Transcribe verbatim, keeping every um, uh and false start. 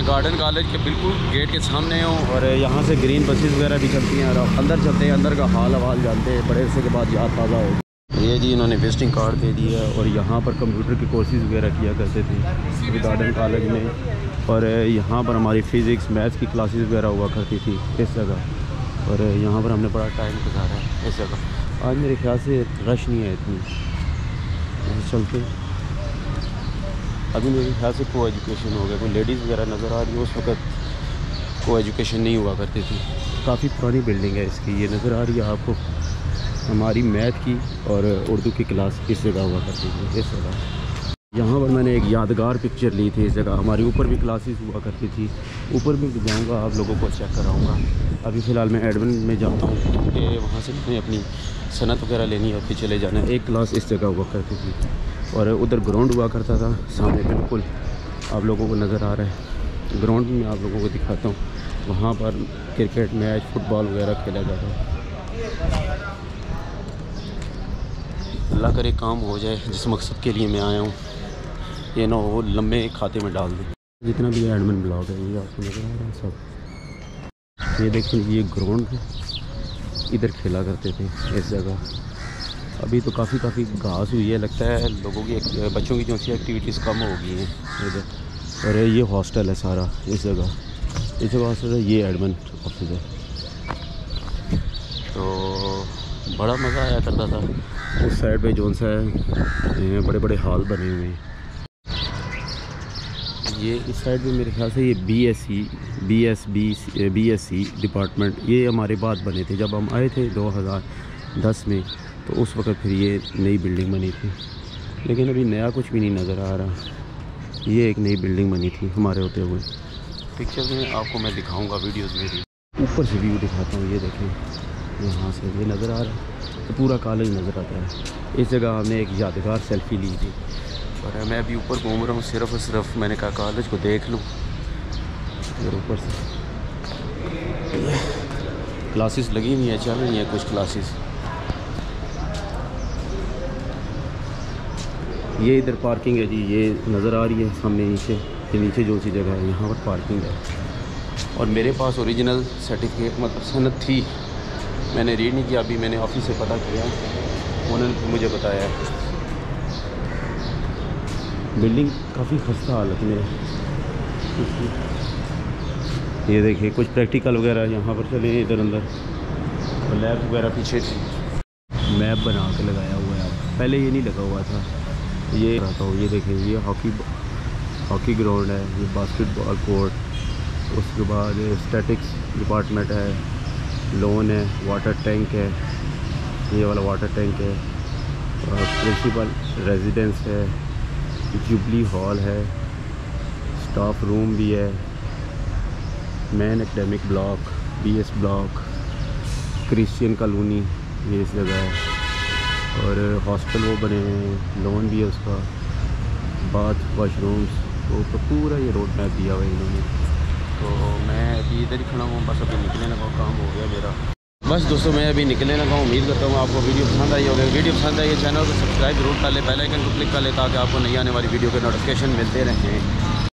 Garden college के बिल्कुल gate के सामने हूँ और यहाँ से ग्रीन बसेस वगैरह भी चलती हैं। और अंदर चलते हैं, अंदर का हाल हवाल जानते हैं, बड़े अरसे के बाद याद ताज़ा हो। ये जी इन्होंने विजिटिंग कार्ड दे दिया है और यहाँ पर कंप्यूटर के कोर्सेज़ वगैरह किया करते थे गार्डन कॉलेज में। और यहाँ पर हमारी फ़िज़िक्स मैथ्स की क्लासेस वगैरह हुआ करती थी इस जगह। और यहाँ पर हमने बड़ा टाइम गुजारा है इस जगह। आज मेरे ख्याल से रश नहीं है इतनी, चलते अभी मेरे ख्याल से को एजुकेशन हो गया, कोई लेडीज़ वगैरह नज़र आ रही है। उस वक्त को एजुकेशन नहीं हुआ करती थी। काफ़ी पुरानी बिल्डिंग है इसकी, ये नज़र आ रही है आपको। हमारी मैथ की और उर्दू की क्लास इस जगह हुआ करती थी इस जगह। यहाँ पर मैंने एक यादगार पिक्चर ली थी इस जगह। हमारी ऊपर भी क्लासेस हुआ करती थी, ऊपर भी जाऊँगा, आप लोगों को चेक कराऊँगा। अभी फ़िलहाल मैं एडमिन में जाता हूँ क्योंकि वहाँ से मैंने अपनी सनत वगैरह लेनी है, फिर चले जाना है। एक क्लास इस जगह हुआ करती थी और उधर ग्राउंड हुआ करता था सामने, बिल्कुल आप लोगों को नज़र आ रहा है। ग्राउंड में आप लोगों को दिखाता हूँ, वहाँ पर क्रिकेट मैच फुटबॉल वगैरह खेला जाता है। अल्लाह करे काम हो जाए जिस मकसद के लिए मैं आया हूँ, ये ना वो लम्बे खाते में डाल दें। जितना भी एडमिन ब्लॉग है ये आपको नज़र आ रहा है सब। ये देखिए ये ग्राउंड है, इधर खेला करते थे इस जगह। अभी तो काफ़ी काफ़ी घास हुई है, लगता है लोगों की बच्चों की जो सी एक्टिविटीज़ कम हो गई हैं इधर। और ये हॉस्टल है सारा इस जगह, इस जगह हॉस्टल है, ये एडमिन ऑफिस है। तो बड़ा मज़ा आया करता था। उस साइड पे जोन सा है बड़े बड़े हॉल बने हुए हैं। ये इस साइड पे मेरे ख्याल से ये B S C B S B B S C department ये हमारे बाद बने थे जब हम आए थे दो हज़ार दस में। तो उस वक्त फिर ये नई बिल्डिंग बनी थी, लेकिन अभी नया कुछ भी नहीं नज़र आ रहा। ये एक नई बिल्डिंग बनी थी हमारे होते हुए। पिक्चर में आपको मैं दिखाऊंगा, वीडियोस में भी ऊपर से व्यू दिखाता हूँ। ये देखें यहाँ से ये नज़र आ रहा है, तो पूरा कॉलेज नज़र आता है। इस जगह हमने एक यादगार सेल्फ़ी ली थी और मैं अभी ऊपर घूम रहा हूँ, सिर्फ और सिर्फ मैंने कहा कॉलेज को देख लूँ। इधर ऊपर से क्लासेस लगी हुई हैं, चल रही हैं कुछ क्लासेस। ये इधर पार्किंग है जी, ये नज़र आ रही है सामने नीचे, ये नीचे जो सी जगह है यहाँ पर पार्किंग है। और मेरे पास ओरिजिनल सर्टिफिकेट मतलब सनद थी, मैंने रीड नहीं किया, अभी मैंने ऑफिस से पता किया, उन्होंने मुझे बताया। बिल्डिंग काफ़ी खस्ता हालत में है। ये देखिए कुछ प्रैक्टिकल वगैरह यहाँ पर चले हैं इधर अंदर, और लैब वगैरह पीछे मैप बना के लगाया हुआ है, पहले ये नहीं लगा हुआ था। ये रहता हूँ, ये देखें ये हॉकी हॉकी ग्राउंड है, ये बास्केटबॉल कोर्ट, उसके बाद स्टैटिक्स डिपार्टमेंट है, लोन है, वाटर टैंक है, ये वाला वाटर टैंक है, और प्रिंसिपल रेजिडेंस है, जुबली हॉल है, स्टाफ रूम भी है, main academic block, B S block, Christian colony ये इस जगह है, और हॉस्टल वो बने हैं, लोन भी है उसका, बाथ वाशरूम्स, तो पूरा ये रोड मैप दिया हुआ है इन्होंने। तो मैं अभी इधर ही खड़ा हूँ, बस अभी निकलने लगा, काम हो गया मेरा। बस दोस्तों मैं अभी निकलने लगा हूँ, उम्मीद करता हूँ आपको वीडियो पसंद आई होगी। वीडियो पसंद आई है चैनल को सब्सक्राइब जरूर कर ले, बेल आइकन को क्लिक कर ले ताकि आपको नई आने वाली वीडियो के नोटिफिकेशन मिलते रहें।